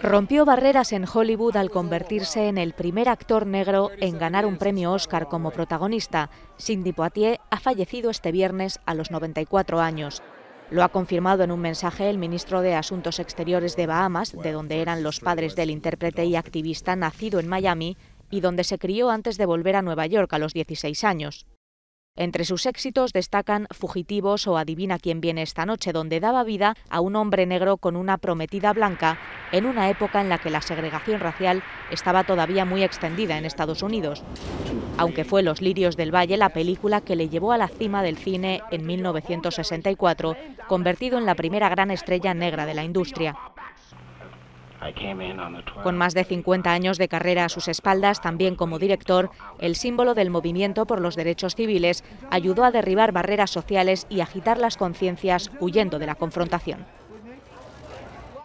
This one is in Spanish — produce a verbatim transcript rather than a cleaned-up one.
Rompió barreras en Hollywood al convertirse en el primer actor negro en ganar un premio Oscar como protagonista. Sidney Poitier ha fallecido este viernes a los noventa y cuatro años. Lo ha confirmado en un mensaje el ministro de Asuntos Exteriores de Bahamas, de donde eran los padres del intérprete y activista nacido en Miami y donde se crió antes de volver a Nueva York a los dieciséis años. Entre sus éxitos destacan Fugitivos o Adivina quién viene esta noche, donde daba vida a un hombre negro con una prometida blanca en una época en la que la segregación racial estaba todavía muy extendida en Estados Unidos. Aunque fue Los lirios del valle la película que le llevó a la cima del cine en mil novecientos sesenta y cuatro, convertido en la primera gran estrella negra de la industria. Con más de cincuenta años de carrera a sus espaldas, también como director, el símbolo del movimiento por los derechos civiles ayudó a derribar barreras sociales y agitar las conciencias huyendo de la confrontación.